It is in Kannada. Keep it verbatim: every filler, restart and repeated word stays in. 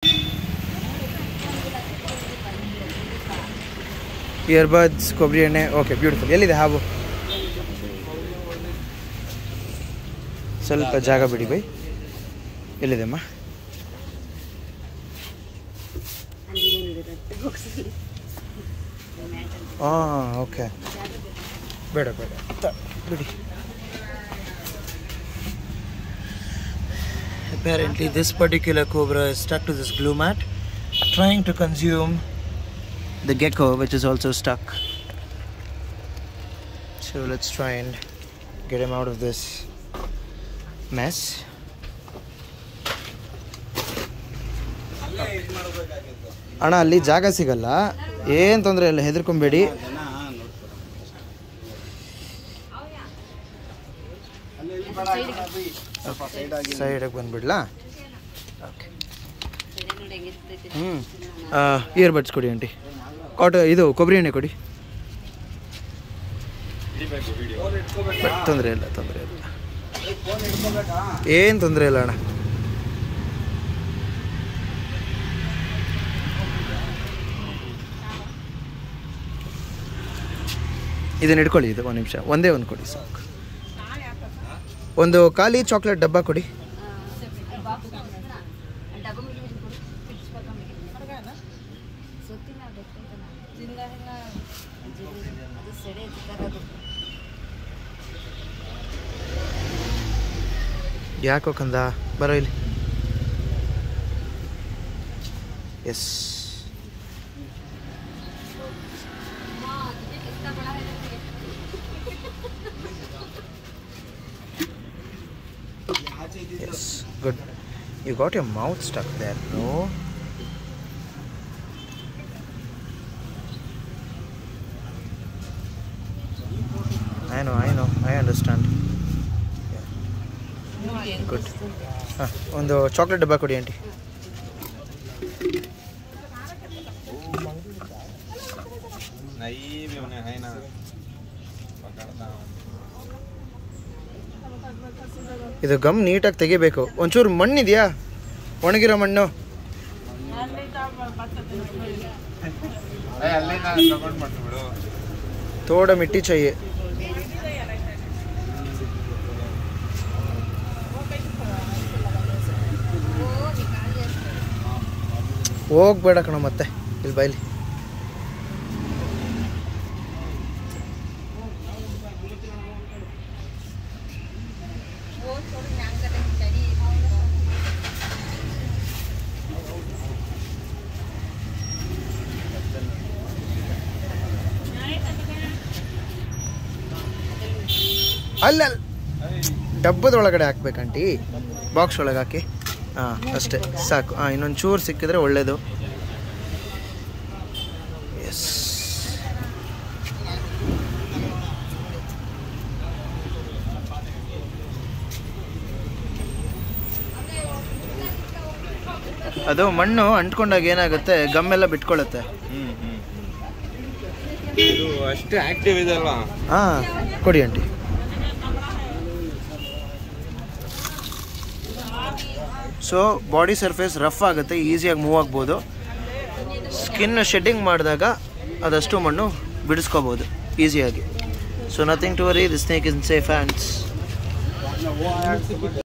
ಇಯರ್ಬಡ್ಸ್ ಕೊಬ್ಬರಿ ಎಣ್ಣೆ ಓಕೆ ಬ್ಯೂಟಿಫುಲ್. ಎಲ್ಲಿದೆ ಹಾವು? ಸ್ವಲ್ಪ ಜಾಗ ಬಿಡಿ ಬೈ. ಎಲ್ಲಿದೆ ಅಮ್ಮ? ಹಾಂ ಓಕೆ ಬೇಡ ಬೇಡ ಬಿಡಿ. Apparently this particular cobra is stuck to this glue mat trying to consume the gecko which is also stuck. So let's try and get him out of this mess. ಅಣ್ಣ ಅಲ್ಲಿ ಜಾಗ ಸಿಗಲ್ಲ, ಏನು ತೊಂದರೆ ಇಲ್ಲ, ಹೆದರ್ಕೊಂಬೇಡಿ. ಸೈಡಿಗೆ ಬಂದುಬಿಡ್ಲಾ? ಓಕೆ. ಹ್ಞೂ ಇಯರ್ಬಡ್ಸ್ ಕೊಡಿ ಆಂಟಿ. ಕಾಟ ಇದು ಕೊಬ್ಬರಿ ಎಣ್ಣೆ ಕೊಡಿ. ತೊಂದರೆ ಇಲ್ಲ ತೊಂದರೆ ಇಲ್ಲ, ಏನು ತೊಂದರೆ ಇಲ್ಲ ಅಣ್ಣ. ಇದನ್ನ ಇಟ್ಕೊಳ್ಳಿ, ಇದು ಒಂದು ನಿಮಿಷ, ಒಂದೇ ಒಂದು ಕೊಡಿ ಸಾಕು. ಒಂದು ಖಾಲಿ ಚಾಕ್ಲೇಟ್ ಡಬ್ಬ ಕೊಡಿ. ಯಾಕೋ ಕಂದ ಬರೋ ಇಲ್ಲಿ. Yes yes good. You got your mouth stuck there, no? I know I know I understand. Yeah. Good. Ah, ಒಂದು ಚಾಕ್ಲೇಟ್ ಡಬ್ಬ ಕೊಡಿ ಆಂಟಿ. ಇದು ಗಮ್ ನೀಟಾಗಿ ತೆಗಿಬೇಕು. ಒಂಚೂರು ಮಣ್ಣಿದೆಯಾ? ಒಣಗಿರೋ ಮಣ್ಣು ತೋಡ ಮಿಟ್ಟಿ ಚೈಯೆ. ಹೋಗ್ಬೇಡ ಕಣ ಮತ್ತೆ ಇಲ್ಲಿ ಬೈಲಿ. ಅಲ್ಲ ಡಬ್ಬದ ಒಳಗಡೆ ಹಾಕ್ಬೇಕಂಟಿ, ಬಾಕ್ಸ್ ಒಳಗೆ ಹಾಕಿ. ಹಾಂ ಅಷ್ಟೇ ಸಾಕು. ಹಾಂ ಇನ್ನೊಂದು ಚೂರು ಸಿಕ್ಕಿದ್ರೆ ಒಳ್ಳೆಯದು. ಎಸ್ ಅದು ಮಣ್ಣು ಅಂಟ್ಕೊಂಡಾಗ ಏನಾಗುತ್ತೆ, ಗಮ್ಮೆಲ್ಲ ಬಿಟ್ಕೊಳ್ಳುತ್ತೆ. ಇದು ಅಷ್ಟೇ ಆಕ್ಟಿವ್ ಇದೆ ಅಲ್ವಾ? ಹಾಂ ಕೊಡಿ aunty. So body surface rough ಆಗುತ್ತೆ, ಈಸಿಯಾಗಿ ಮೂವ್ ಆಗ್ಬೋದು. ಸ್ಕಿನ್ ಶೆಡ್ಡಿಂಗ್ ಮಾಡಿದಾಗ ಅದಷ್ಟು ಮಣ್ಣು ಬಿಡಿಸ್ಕೋಬೋದು ಈಸಿಯಾಗಿ. So nothing to worry, the snake is in safe hands.